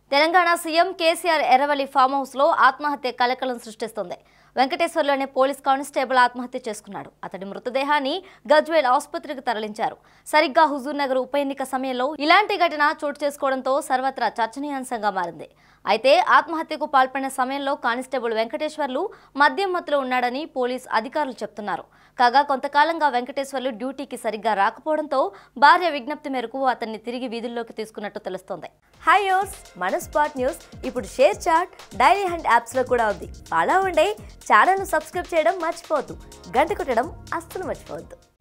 Telangana CM KCR Erravalli farm house లో ఆత్మహత్య కలకలం సృష్టిస్తోంది. వెంకటేశ్వర్లు అనే పోలీస్ కానిస్టేబుల్ ఆత్మహత్య చేసుకున్నాడు. అతడి మృతదేహాన్ని గజ్వేల్ ఆసుపత్రికి తరలించారు. సరిగ్గా హుజూర్ నగర్ ఉప ఎన్నిక సమయంలో ఇలాంటి ఘటన చోటు చేసుకోవడంతో సర్వత్రా చర్చనీయాంశంగా మారింది. అయితే ఆత్మహత్యకు పాల్పడిన సమయంలో కానిస్టేబుల్ వెంకటేశ్వర్లు మద్యం మత్తులో ఉన్నాడని పోలీస్ అధికారులు చెప్తున్నారు. కాగా కొంతకాలంగా వెంకటేశ్వర్లు డ్యూటీకి సరిగ్గా రాకపోవడంతో భార్య విజ్ఞప్తి మేరకు అతన్ని తిరిగి వీధుల్లోకి తీసుకున్నట్టు తెలుస్తోంది. హై యోస్ మన స్పాట్ న్యూస్ ఇప్పుడు ShareChat, Dailyhunt apps లో కూడా ఉంది. అలా ఉండే ఛానల్ను సబ్స్క్రైబ్ చేయడం మర్చిపోవద్దు. గంట కొట్టడం అస్సలు మర్చిపోవద్దు.